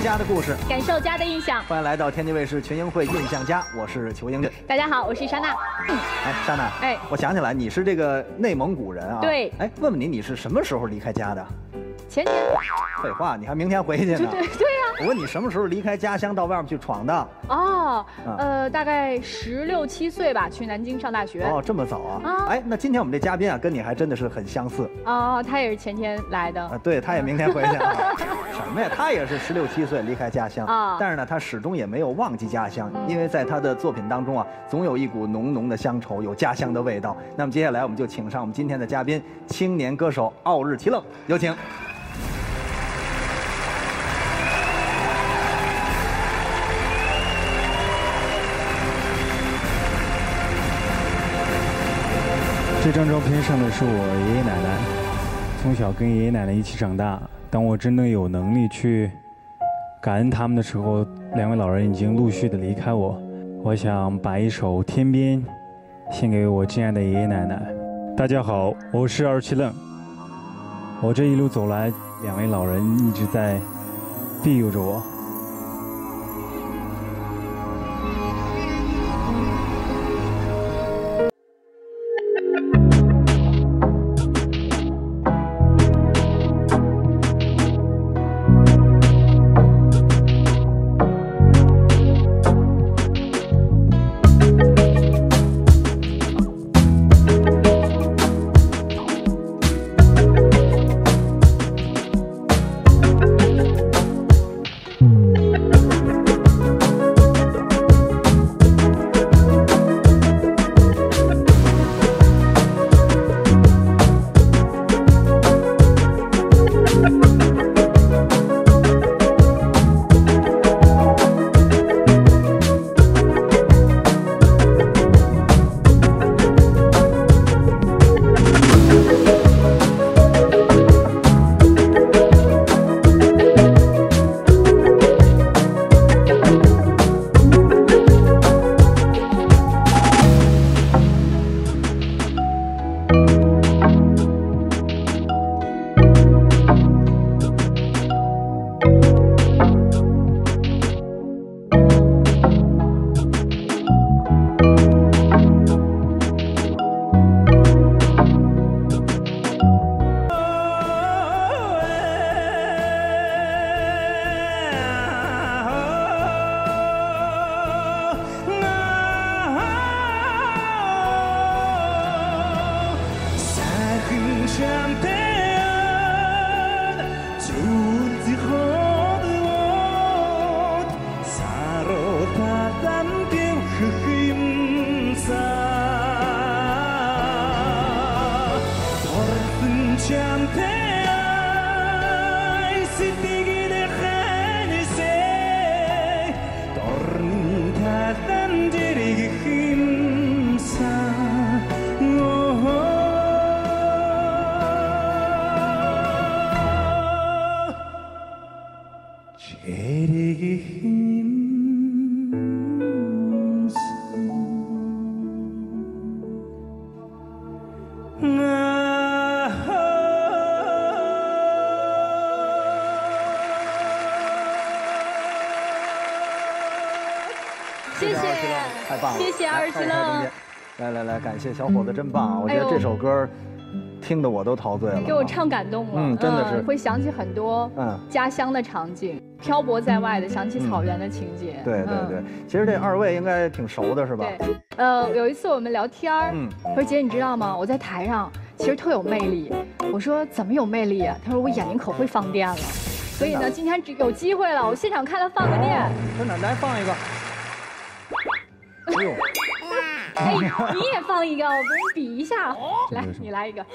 家的故事， 感受家的印象。 欢迎来到天津卫视群英会印象家，我是裘英俊。 大家好，我是莎娜。 哎，莎娜， 哎， 我想起来，你是这个内蒙古人啊。 对。 哎，问问你，你是什么时候离开家的？ 前天。 废话，你还明天回去呢。 对呀。 我问你什么时候离开家乡到外面去闯荡？ 哦，大概16、17岁吧，去南京上大学。 哦，这么早啊？哎，那今天我们这嘉宾啊，跟你还真的是很相似。 哦，他也是前天来的。 啊，对，他也明天回去啊。什么呀？他也是16、17岁离开家乡啊，但是呢，他始终也没有忘记家乡，因为在他的作品当中啊，总有一股浓浓的乡愁，有家乡的味道。那么接下来我们就请上我们今天的嘉宾，青年歌手奥日奇愣，有请。 这张照片上的是我爷爷奶奶，从小跟爷爷奶奶一起长大。当我真的有能力去感恩他们的时候，两位老人已经陆续的离开我。我想把一首《天边》献给我亲爱的爷爷奶奶。大家好，我是二七愣。我这一路走来，两位老人一直在庇佑着我。 谢谢， 太棒了！ 谢谢二七愣。 来，感谢小伙子，真棒啊！我觉得这首歌听得我都陶醉了， 给我唱感动了。 真的是会想起很多家乡的场景，漂泊在外的，想起草原的情节。 对，其实这二位应该挺熟的，是吧？ 对，有一次我们聊天说姐你知道吗？我在台上其实特有魅力。我说怎么有魅力啊？他说我眼睛可会放电了。所以呢，今天有机会了，我现场看他放个电。 真的，来放一个。哎呦！ 哎，你也放一个，我跟你比一下。来，你来一个。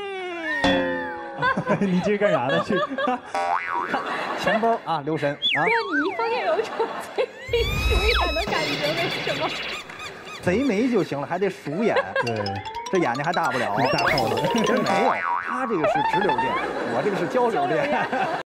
你这干啥呢？去钱包啊，留神啊！ 对，你一放电有一种贼眉鼠眼的感觉，为什么？ 贼眉就行了，还得鼠眼。 对， 这眼睛还大不了。 大耗子， 真没有，他这个是直流电，我这个是交流电。